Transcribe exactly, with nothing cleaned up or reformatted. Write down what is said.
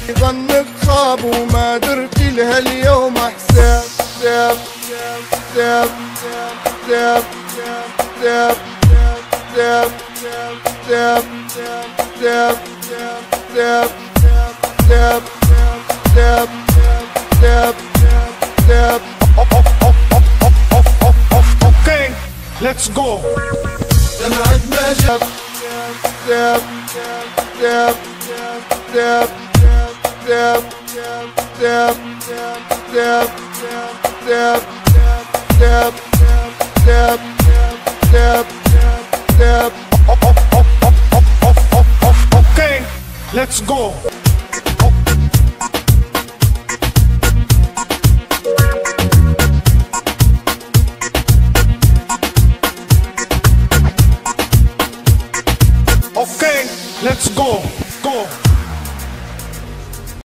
ظنك خاب وما درت لها اليوم حساب. داب داب داب داب داب داب داب داب داب داب داب داب. Okay, let's go. دمعت ما جاب. داب داب داب داب داب داب داب داب داب داب داب. Okay, let's go.